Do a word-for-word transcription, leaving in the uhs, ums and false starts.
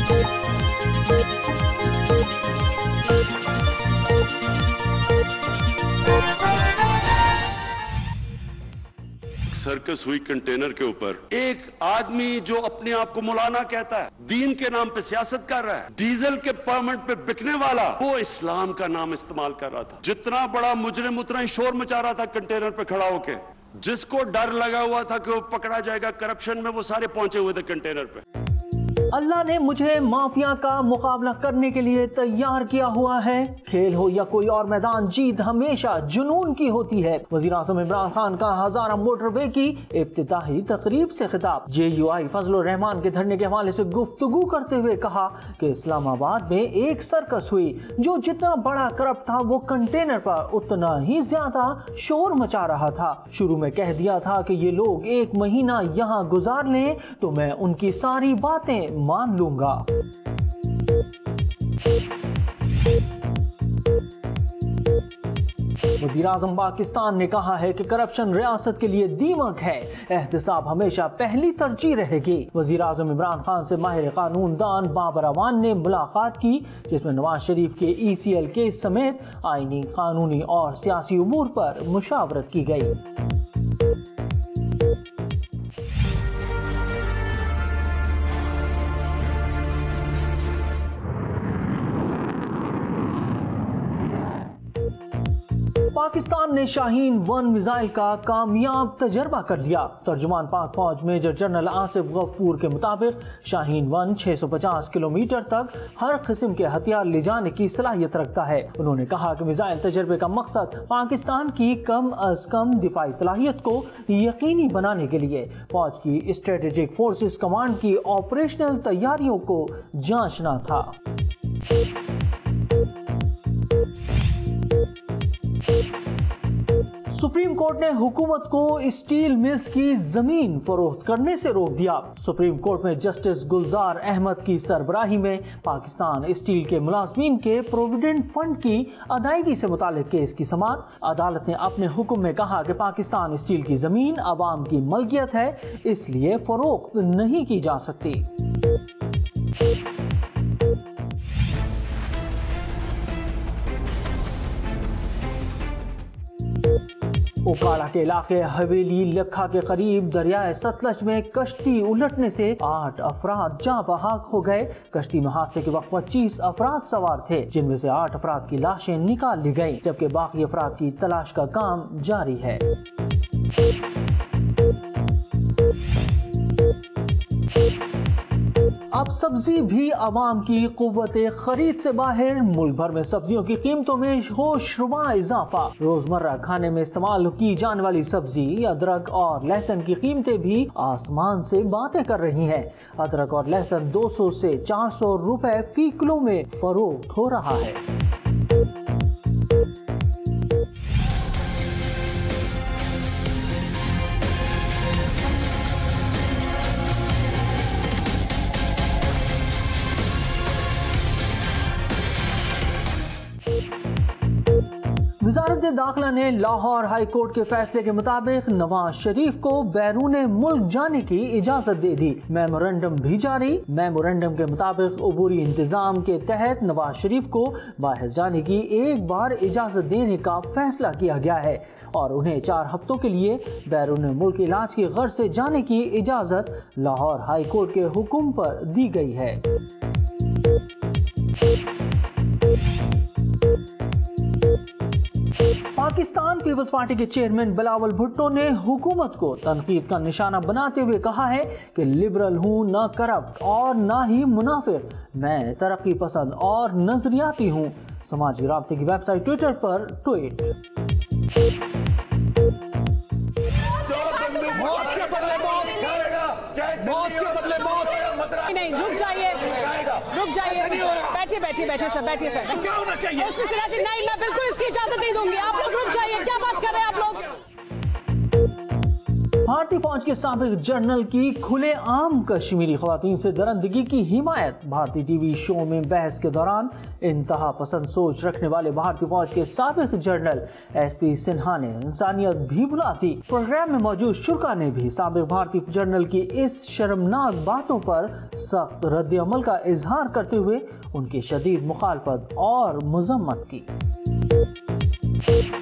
Circus हुई container के ऊपर, एक आदमी जो अपने आप को मौलाना कहता है, दीन के नाम पे सियासत कर रहा है, डीजल के परमिट पे बिकने वाला, वो इस्लाम का नाम इस्तेमाल कर रहा था। जितना बड़ा मुजरिम उतना ही शोर मचा रहा था कंटेनर पे खड़ा होके। जिसको डर लगा हुआ था कि वो पकड़ा जाएगा करप्शन में, वो सारे पहुंचे हुए थे कंटेनर पे। अल्लाह ने मुझे माफिया का मुकाबला करने के लिए तैयार किया हुआ है। खेल हो या कोई और मैदान, जीत हमेशा जुनून की होती है। वज़ीर आज़म इमरान खान का हज़ारा मोटरवे की इफ्तिताही तकरीब से खिताब। जे यू आई फजल रहमान के धरने के हवाले से गुफ्तगू करते हुए कहा कि इस्लामाबाद में एक सर्कस हुई, जो जितना बड़ा करप्ट था वो कंटेनर पर उतना ही ज्यादा शोर मचा रहा था। शुरू में कह दिया था कि ये लोग एक महीना यहाँ गुजार लें तो मैं उनकी सारी बातें मान लूंगा। वज़ीर आज़म पाकिस्तान ने कहा है कि करप्शन रियासत के लिए दीमक है, एहतसाब हमेशा पहली तरजीह रहेगी। वज़ीर आज़म इमरान खान से माहिर कानून दान बाबर अवान ने मुलाकात की, जिसमें नवाज शरीफ के ई सी एल केस समेत आईनी, कानूनी और सियासी उमूर पर मुशावरत की गई। पाकिस्तान ने शाहीन वन मिसाइल का कामयाब तजर्बा कर लिया। तर्जुमान पाक फौज मेजर जनरल आसिफ गफूर के मुताबिक शाहीन वन छह सौ पचास किलोमीटर तक हर किस्म के हथियार ले जाने की सलाहियत रखता है। उन्होंने कहा कि मिसाइल तजर्बे का मकसद पाकिस्तान की कम अज कम दिफाई सलाहियत को यकीनी बनाने के लिए फौज की स्ट्रेटेजिक फोर्सेस कमांड की ऑपरेशनल तैयारियों को जांचना था। सुप्रीम कोर्ट ने हुकूमत को स्टील मिल्स की जमीन फरोख्त करने से रोक दिया। सुप्रीम कोर्ट में जस्टिस गुलजार अहमद की सरबराही में पाकिस्तान स्टील के मुलाजमीन के प्रोविडेंट फंड की अदायगी से मुतालिक केस की समाअत। अदालत ने अपने हुक्म में कहा कि पाकिस्तान स्टील की जमीन अवाम की मलकियत है, इसलिए फरोख्त नहीं की जा सकती। ओकाड़ा के इलाके हवेली लखा के करीब दरियाए सतलज में कश्ती उलटने से आठ अफराद जाँ बहाक हो गए। कश्ती में हादसे के वक्त पच्चीस अफराद सवार थे, जिनमें से आठ अफराद की लाशें निकाल ली गईं, जबकि बाकी अफराद की तलाश का काम जारी है। अब सब्जी भी आवाम की कुव्वते खरीद से बाहर। मुल्क भर में सब्जियों की कीमतों में होशरुबा इजाफा। रोजमर्रा खाने में इस्तेमाल की जाने वाली सब्जी, अदरक और लहसुन की कीमतें भी आसमान से बातें कर रही हैं। अदरक और लहसुन दो सौ से चार सौ रुपए फी किलो में फरोख्त हो रहा है। वज़ारत दाखिला ने लाहौर हाई कोर्ट के फैसले के मुताबिक नवाज शरीफ को बैरून मुल्क जाने की इजाजत दे दी। मेमोरेंडम भी जारी। मेमोरेंडम के मुताबिक अबूरी इंतजाम के तहत नवाज शरीफ को बाहर जाने की एक बार इजाजत देने का फैसला किया गया है और उन्हें चार हफ्तों के लिए बैरून मुल्क इलाज की गर्ज से जाने की इजाजत लाहौर हाई कोर्ट के हुक्म पर दी गई है। पाकिस्तान पीपल्स पार्टी के चेयरमैन बिलावल भुट्टो ने हुकूमत को तनकीद का निशाना बनाते हुए कहा है कि लिबरल हूँ, न करप्ट और न ही मुनाफिक। मैं तरक्की पसंद और नजरियाती हूँ। समाजी राब्ते की वेबसाइट ट्विटर पर ट्वीट। नहीं, रुक जाइए, रुक जाइए, बैठिए बैठिए बैठिए सर, बैठिए सर। क्या होना चाहिए? नहीं, मैं बिल्कुल इसकी इजाजत नहीं दूंगी। आप लोग रुक जाइए, क्या बात कर रहे हैं आप लोग? भारतीय फौज के साबिक जनरल की खुलेआम कश्मीरी खवातीन से दरंदगी की हिमायत। भारतीय टीवी शो में बहस के दौरान इंतहा पसंद सोच रखने वाले भारतीय फौज के साबिक जनरल एस पी सिन्हा ने इंसानियत भी बुला दी। प्रोग्राम में मौजूद शुरा ने भी साबिक भारतीय जनरल की इस शर्मनाक बातों पर सख्त रद्द अमल का इजहार करते हुए उनकी शदीद मुखालफत और मजम्मत की।